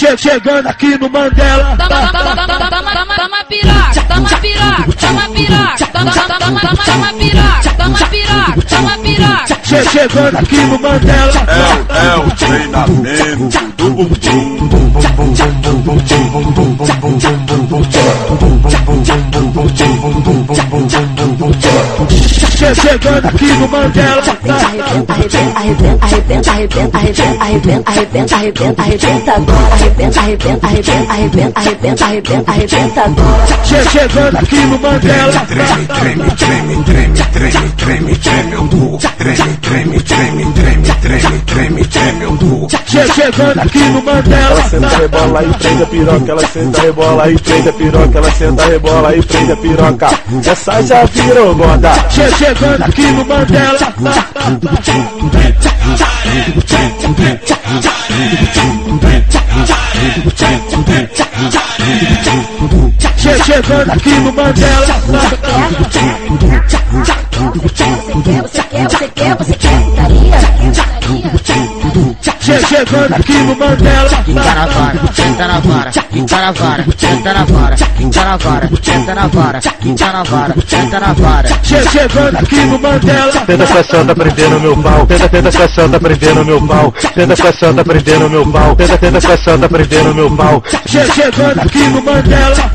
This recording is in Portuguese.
Chegando aqui no Mandela. Toma piroca, toma piroca, toma piroca, toma piroca, toma piroca, toma piroca. Chegando aqui no Mandela. É o treinamento do bumbum. Chegando aqui no Mandela. Arrebenta agora, arrebenta agora. Chegando aqui no Mandela. Treme o bu. Treme o bu. Chegando aqui no Mandela. Ela senta, rebola e prende a piroca. Ela senta, rebola e prende a piroca. Ela senta, rebola e prende a piroca. Essa já virou moda. Chegando aqui no Mandela. Chegando aqui no Mandela. Você quer putaria? Chegando aqui no Mandela. Quica na vara, senta na vara, quica na vara, senta na vara, quica na vara, senta na vara, quica na vara, senta na vara. Chegando aqui no Mandela. Tenta com essa, tá prendendo meu pau. Tenta com essa, tá prendendo meu pau. Tenta com essa, tá prendendo meu pau. Tenta com essa, tá prendendo meu pau. Chegando aqui no Mandela.